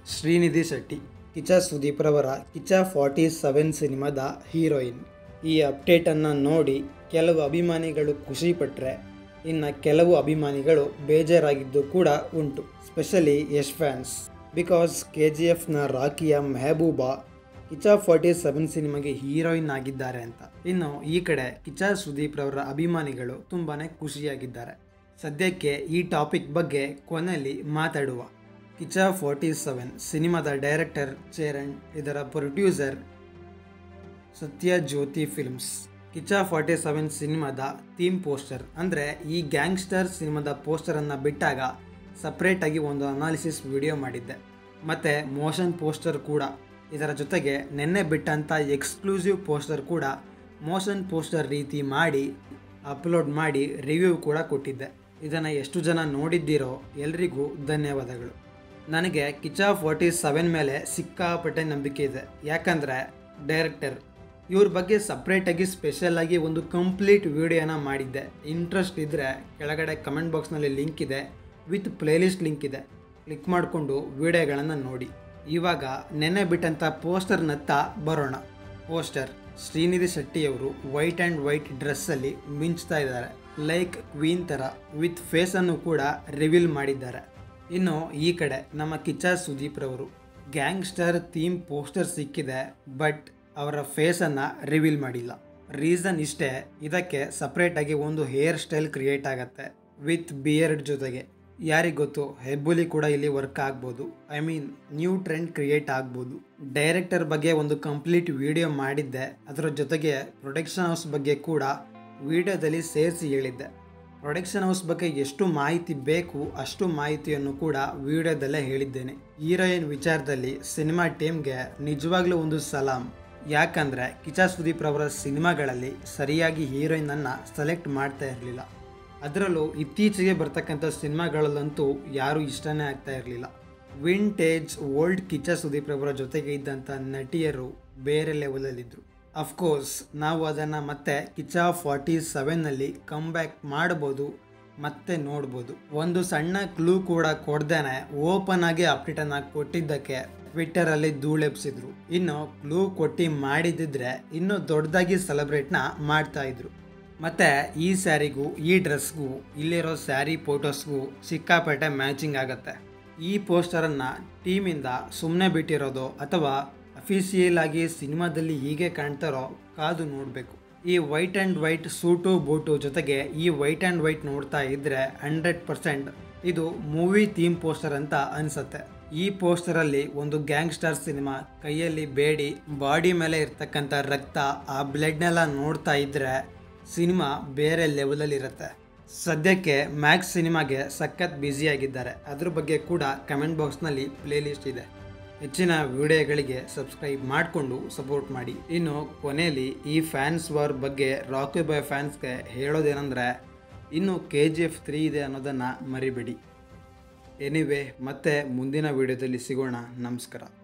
ಶ್ರೀನಿಧಿ ಶೆಟ್ಟಿ ಕಿಚ್ಚ ಸುದೀಪ್ರವರ ಕಿಚ್ಚ 47 ಸಿನಿಮಾದ ಹೀರೋಯಿನ್. ಈ ಅಪ್ಡೇಟನ್ನು ನೋಡಿ ಕೆಲವು ಅಭಿಮಾನಿಗಳು ಖುಷಿಪಟ್ಟರೆ ಇನ್ನು ಕೆಲವು ಅಭಿಮಾನಿಗಳು ಬೇಜಾರಾಗಿದ್ದು ಕೂಡ ಉಂಟು. Specially Yash fans. ಬಿಕಾಸ್ KGFನ ರಾಕಿಯ ಮೆಹಬೂಬಾ ಕಿಚ್ಚ 47 ಸಿನಿಮಾಗೆ ಹೀರೋಯಿನ್ ಆಗಿದ್ದಾರೆ ಅಂತ. ಇನ್ನು ಈ ಕಡೆ ಕಿಚ್ಚ ಸುದೀಪ್ರವರ ಅಭಿಮಾನಿಗಳು ತುಂಬಾ ಖುಷಿಯಾಗಿದ್ದಾರೆ. ಸದ್ಯಕ್ಕೆ ಈ ಟಾಪಿಕ್ ಬಗ್ಗೆ ಕೊನೆಯಲ್ಲಿ ಮಾತಾಡುವ. ಕಿಚ್ಚ 47 ಸಿನಿಮಾದ ಡೈರೆಕ್ಟರ್ ಚರಣ್, ಇದರ ಪ್ರೊಡ್ಯೂಸರ್ ಸತ್ಯಜ್ಯೋತಿ ಫಿಲ್ಮ್ಸ್. ಕಿಚ್ಚ 47 ಸಿನಿಮಾದ ಥೀಮ್ ಪೋಸ್ಟರ್ ಅಂದರೆ ಈ ಗ್ಯಾಂಗ್ಸ್ಟರ್ ಸಿನಿಮಾದ ಪೋಸ್ಟರನ್ನು ಬಿಟ್ಟಾಗ ಸಪ್ರೇಟಾಗಿ ಒಂದು ಅನಾಲಿಸಿಸ್ ವಿಡಿಯೋ ಮಾಡಿದ್ದೆ, ಮತ್ತು ಮೋಷನ್ ಪೋಸ್ಟರ್ ಕೂಡ. ಇದರ ಜೊತೆಗೆ ನೆನ್ನೆ ಬಿಟ್ಟಂಥ ಎಕ್ಸ್ಕ್ಲೂಸಿವ್ ಪೋಸ್ಟರ್ ಕೂಡ ಮೋಷನ್ ಪೋಸ್ಟರ್ ರೀತಿ ಮಾಡಿ ಅಪ್ಲೋಡ್ ಮಾಡಿ ರಿವ್ಯೂ ಕೂಡ ಕೊಟ್ಟಿದ್ದೆ. ಇದನ್ನು ಎಷ್ಟು ಜನ ನೋಡಿದ್ದೀರೋ ಎಲ್ರಿಗೂ ಧನ್ಯವಾದಗಳು. ನನಗೆ ಕಿಚ್ಚ 47 ಮೇಲೆ ಸಿಕ್ಕಾಪಟ್ಟೆ ನಂಬಿಕೆ ಇದೆ. ಯಾಕಂದರೆ ಡೈರೆಕ್ಟರ್ ಇವ್ರ ಬಗ್ಗೆ ಸಪ್ರೇಟಾಗಿ ಸ್ಪೆಷಲಾಗಿ ಒಂದು ಕಂಪ್ಲೀಟ್ ವಿಡಿಯೋನ ಮಾಡಿದ್ದೆ. ಇಂಟ್ರೆಸ್ಟ್ ಇದ್ದರೆ ಕೆಳಗಡೆ ಕಮೆಂಟ್ ಬಾಕ್ಸ್ನಲ್ಲಿ ಲಿಂಕ್ ಇದೆ, ವಿತ್ ಪ್ಲೇಲಿಸ್ಟ್ ಲಿಂಕ್ ಇದೆ, ಕ್ಲಿಕ್ ಮಾಡಿಕೊಂಡು ವಿಡಿಯೋಗಳನ್ನು ನೋಡಿ. ಇವಾಗ ನೆನ್ನೆ ಬಿಟ್ಟಂಥ ಪೋಸ್ಟರ್ನತ್ತ ಬರೋಣ. ಪೋಸ್ಟರ್ ಶ್ರೀನಿಧಿ ಶೆಟ್ಟಿಯವರು ವೈಟ್ ಆ್ಯಂಡ್ ವೈಟ್ ಡ್ರೆಸ್ಸಲ್ಲಿ ಮಿಂಚ್ತಾ ಇದ್ದಾರೆ, ಲೈಕ್ ಕ್ವೀನ್ ಥರ, ವಿತ್ ಫೇಸನ್ನು ಕೂಡ ರಿವೀಲ್ ಮಾಡಿದ್ದಾರೆ. ಇನ್ನು ಈ ಕಡೆ ನಮ್ಮ ಕಿಚ್ಚ ಸುದೀಪ್ರವರು ಗ್ಯಾಂಗ್ಸ್ಟರ್ ಥೀಮ್ ಪೋಸ್ಟರ್ ಸಿಕ್ಕಿದೆ, ಬಟ್ ಅವರ ಫೇಸನ್ನು ರಿವೀಲ್ ಮಾಡಿಲ್ಲ. ರೀಸನ್ ಇಷ್ಟೇ, ಇದಕ್ಕೆ ಸಪ್ರೇಟಾಗಿ ಒಂದು ಹೇರ್ ಸ್ಟೈಲ್ ಕ್ರಿಯೇಟ್ ಆಗುತ್ತೆ ವಿತ್ ಬಿಯರ್ಡ್ ಜೊತೆಗೆ. ಯಾರಿಗೊತ್ತು, ಹೆಬ್ಬುಲಿ ಕೂಡ ಇಲ್ಲಿ ವರ್ಕ್ ಆಗ್ಬೋದು. I mean new trend create ಆಗ್ಬೋದು. ಡೈರೆಕ್ಟರ್ ಬಗ್ಗೆ ಒಂದು ಕಂಪ್ಲೀಟ್ ವಿಡಿಯೋ ಮಾಡಿದ್ದೆ, ಅದರ ಜೊತೆಗೆ ಪ್ರೊಡಕ್ಷನ್ ಹೌಸ್ ಬಗ್ಗೆ ಕೂಡ ವಿಡಿಯೋದಲ್ಲಿ ಸೇರಿಸಿ ಹೇಳಿದ್ದೆ. ಪ್ರೊಡಕ್ಷನ್ ಹೌಸ್ ಬಗ್ಗೆ ಎಷ್ಟು ಮಾಹಿತಿ ಬೇಕು ಅಷ್ಟು ಮಾಹಿತಿಯನ್ನು ಕೂಡ ವಿಡಿಯೋದಲ್ಲೇ ಹೇಳಿದ್ದೇನೆ. ಹೀರೋಯಿನ್ ವಿಚಾರದಲ್ಲಿ ಸಿನಿಮಾ ಟೀಮ್ಗೆ ನಿಜವಾಗ್ಲೂ ಒಂದು ಸಲಾಂ. ಯಾಕಂದರೆ ಕಿಚ್ಚ ಸುದೀಪ್ರವರ ಸಿನಿಮಾಗಳಲ್ಲಿ ಸರಿಯಾಗಿ ಹೀರೋಯಿನನ್ನು ಸೆಲೆಕ್ಟ್ ಮಾಡ್ತಾ ಇರಲಿಲ್ಲ. ಅದರಲ್ಲೂ ಇತ್ತೀಚೆಗೆ ಬರ್ತಕ್ಕಂಥ ಸಿನಿಮಾಗಳಲ್ಲಂತೂ ಯಾರೂ ಇಷ್ಟನೇ ಆಗ್ತಾ ಇರಲಿಲ್ಲ. ವಿಂಟೇಜ್ ಓಲ್ಡ್ ಕಿಚ್ಚ ಸುದೀಪ್ರವರ ಜೊತೆಗೆ ಇದ್ದಂಥ ನಟಿಯರು ಬೇರೆ ಲೆವೆಲಲ್ಲಿದ್ದರು. ಅಫ್ಕೋರ್ಸ್ ನಾವು ಅದನ್ನು ಮತ್ತೆ ಕಿಚ್ಚ 47ನಲ್ಲಿ ಕಮ್ಬ್ಯಾಕ್ ಮಾಡ್ಬೋದು, ಮತ್ತೆ ನೋಡ್ಬೋದು. ಒಂದು ಸಣ್ಣ ಕ್ಲೂ ಕೂಡ ಕೊಡ್ದೇನೆ ಓಪನ್ ಆಗಿ ಅಪ್ಡೇಟನ್ನು ಕೊಟ್ಟಿದ್ದಕ್ಕೆ ಟ್ವಿಟ್ಟರಲ್ಲಿ ಧೂಳೆಬ್ಸಿದ್ರು. ಇನ್ನು ಕ್ಲೂ ಕೊಟ್ಟು ಮಾಡಿದ್ದಿದ್ರೆ ಇನ್ನೂ ದೊಡ್ಡದಾಗಿ ಸೆಲೆಬ್ರೇಟ್ನ ಮಾಡ್ತಾಯಿದ್ರು. ಮತ್ತು ಈ ಸ್ಯಾರಿಗೂ ಈ ಡ್ರೆಸ್ಗೂ ಇಲ್ಲಿರೋ ಸ್ಯಾರಿ ಫೋಟೋಸ್ಗೂ ಸಿಕ್ಕಾಪಟ್ಟೆ ಮ್ಯಾಚಿಂಗ್ ಆಗುತ್ತೆ. ಈ ಪೋಸ್ಟರನ್ನು ಟೀಮಿಂದ ಸುಮ್ಮನೆ ಬಿಟ್ಟಿರೋದು ಅಥವಾ ಅಫಿಷಿಯಲ್ ಆಗಿ ಸಿನಿಮಾದಲ್ಲಿ ಹೀಗೆ ಕಾಣ್ತಾರೋ ಕಾದು ನೋಡಬೇಕು. ಈ white and white suit boot ಜೊತೆಗೆ ಈ ವೈಟ್ ಆ್ಯಂಡ್ ವೈಟ್ ನೋಡ್ತಾ ಇದ್ದರೆ 100% ಇದು ಮೂವಿ ಥೀಮ್ ಪೋಸ್ಟರ್ ಅಂತ ಅನಿಸುತ್ತೆ. ಈ ಪೋಸ್ಟರಲ್ಲಿ ಒಂದು ಗ್ಯಾಂಗ್ಸ್ಟರ್ ಸಿನಿಮಾ, ಕೈಯಲ್ಲಿ ಬೇಡಿ, ಬಾಡಿ ಮೇಲೆ ಇರ್ತಕ್ಕಂಥ ರಕ್ತ, ಆ ಬ್ಲಡ್ನೆಲ್ಲ ನೋಡ್ತಾ ಇದ್ದರೆ ಸಿನಿಮಾ ಬೇರೆ ಲೆವೆಲಲ್ಲಿರುತ್ತೆ. ಸದ್ಯಕ್ಕೆ ಮ್ಯಾಕ್ಸ್ ಸಿನಿಮಾಗೆ ಸಖತ್ ಬ್ಯುಸಿಯಾಗಿದ್ದಾರೆ. ಅದ್ರ ಬಗ್ಗೆ ಕೂಡ ಕಮೆಂಟ್ ಬಾಕ್ಸ್ನಲ್ಲಿ ಪ್ಲೇಲಿಸ್ಟ್ ಇದೆ. ಹೆಚ್ಚಿನ ವಿಡಿಯೋಗಳಿಗೆ ಸಬ್ಸ್ಕ್ರೈಬ್ ಮಾಡಿಕೊಂಡು ಸಪೋರ್ಟ್ ಮಾಡಿ. ಇನ್ನು ಕೊನೆಯಲ್ಲಿ ಈ ಫ್ಯಾನ್ಸ್ ವಾರ್ ಬಗ್ಗೆ ರಾಕಿ ಬಾಯ್ ಫ್ಯಾನ್ಸ್ಗೆ ಹೇಳೋದೇನೆಂದರೆ, ಇನ್ನು KGF 3 ಇದೆ ಅನ್ನೋದನ್ನು ಮರಿಬೇಡಿ. ಎನಿವೇ, ಮತ್ತೆ ಮುಂದಿನ ವಿಡಿಯೋದಲ್ಲಿ ಸಿಗೋಣ. ನಮಸ್ಕಾರ.